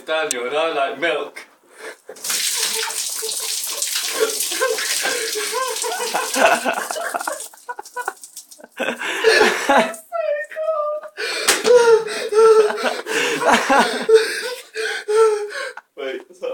is Daniel and I like milk. So cool.